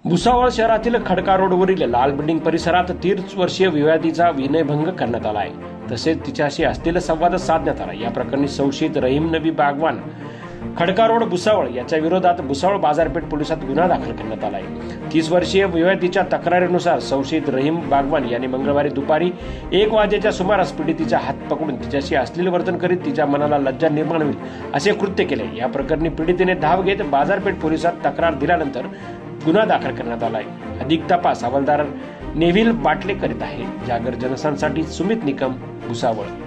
भुसावळ शहरातील खडका रोडवरील लाल बिल्डिंग परिसरात 30 वर्षीय विवादिता विनयभंग करण्यात आला आहे। तसेच तिच्याशी असलेला संवाद साधण्यात आला। या प्रकरणी संशयित रहीम नबी बागवान खडका रोड भुसावळ याच्या विरोधात भुसावळ बाजारपेठ पोलिसात गुन्हा दाखल करण्यात आला आहे। 30 वर्षीय विवादितेच्या तक्रारीनुसार संशयित रहीम बागवान यांनी मंगळवारी दुपारी 1 वाजेच्या सुमारास पीडितेचा हात पकडून तिच्याशी अश्लील वर्तन करीत तिच्या मनाला लज्जा निर्माण होईल असे कृत्य केले। या प्रकरणी पीडितेने धाव घेत बाजारपेठ पोलिसात तक्रार दिल्यानंतर गुन्हा दाखल करण्यात आला आहे। अधिक तपास हवालदार नेव्हिल बाटले करीत आहे। जागर जनसांसाठी सुमित निकम, भुसावळ।